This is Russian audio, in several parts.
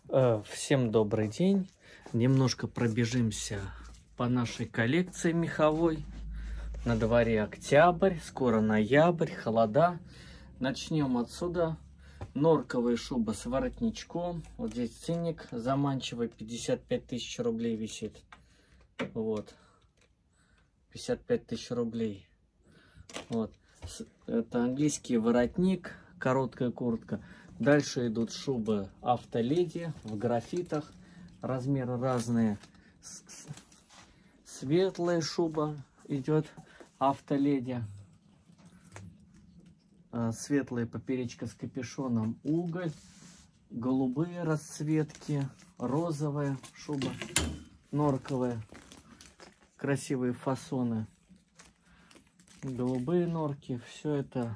Всем добрый день. Немножко пробежимся по нашей коллекции меховой. На дворе октябрь, скоро ноябрь, холода. Начнем отсюда. Норковая шуба с воротничком. Вот здесь ценник заманчивый, 55 тысяч рублей висит. Вот. 55 тысяч рублей. Вот. Это английский воротник, короткая куртка. Дальше идут шубы автоледи в графитах. Размеры разные. Светлая шуба идет автоледи. Светлая поперечка с капюшоном уголь. Голубые расцветки. Розовая шуба. Норковая. Красивые фасоны. Голубые норки. Все это.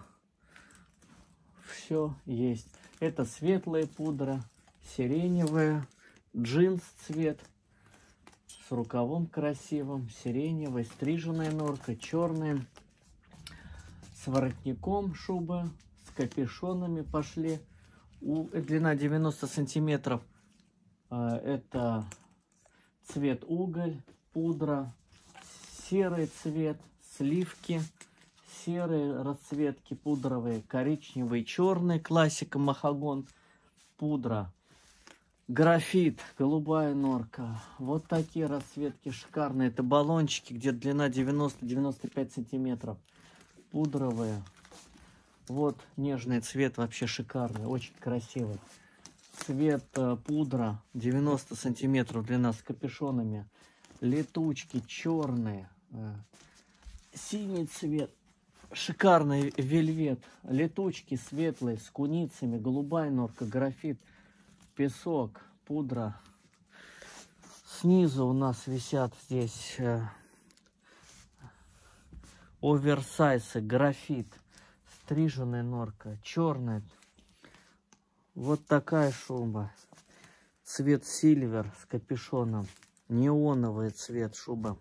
Все есть. Это светлая пудра, сиреневая, джинс цвет с рукавом красивым, сиреневая, стриженная норка, черная, с воротником шуба, с капюшонами пошли. Длина 90 сантиметров. Это цвет уголь, пудра, серый цвет, сливки. Серые расцветки пудровые, коричневый, черный, классика махагон, пудра, графит, голубая норка. Вот такие расцветки шикарные. Это баллончики, где длина 90-95 сантиметров. Пудровые. Вот нежный цвет, вообще шикарный, очень красивый. Цвет пудра 90 сантиметров длина с капюшонами. Летучки черные. Синий цвет. Шикарный вельвет, летучки светлые, с куницами, голубая норка, графит, песок, пудра. Снизу у нас висят здесь оверсайсы, графит, стриженная норка, черная. Вот такая шуба, цвет сильвер с капюшоном, неоновый цвет шуба.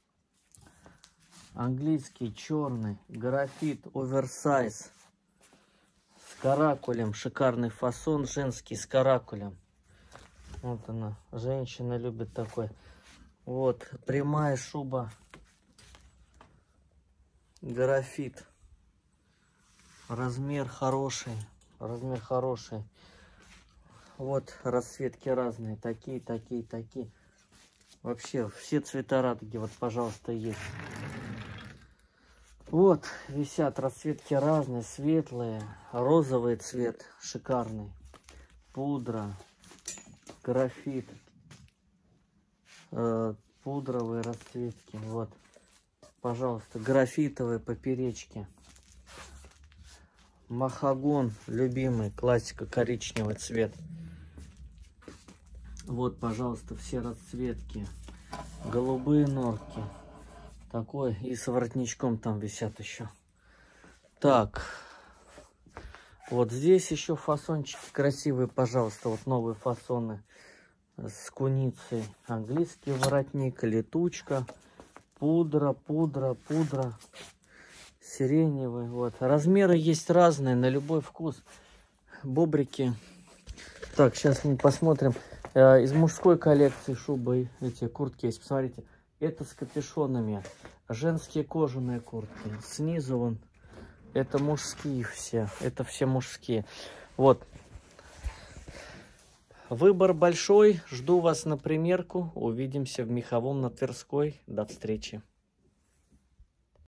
Английский черный, графит, оверсайз с каракулем, шикарный фасон женский с каракулем. Вот она, женщина любит такой. Вот, прямая шуба, графит, размер хороший, размер хороший. Вот расцветки разные, такие, такие, такие. Вообще все цвета радуги, вот, пожалуйста, есть. Вот, висят расцветки разные, светлые, розовый цвет, шикарный, пудра, графит, пудровые расцветки, вот, пожалуйста, графитовые поперечки, махагон, любимый, классика, коричневый цвет. Вот, пожалуйста, все расцветки, голубые норки. Такой и с воротничком там висят еще. Так, вот здесь еще фасончики красивые, пожалуйста. Вот новые фасоны с куницей. Английский воротник, летучка, пудра, пудра, пудра, сиреневый. Вот. Размеры есть разные, на любой вкус. Бобрики. Так, сейчас мы посмотрим. Из мужской коллекции шубы, эти куртки есть, посмотрите. Это с капюшонами. Женские кожаные куртки. Снизу вон. Это мужские все. Это все мужские. Вот. Выбор большой. Жду вас на примерку. Увидимся в меховом на Тверской. До встречи.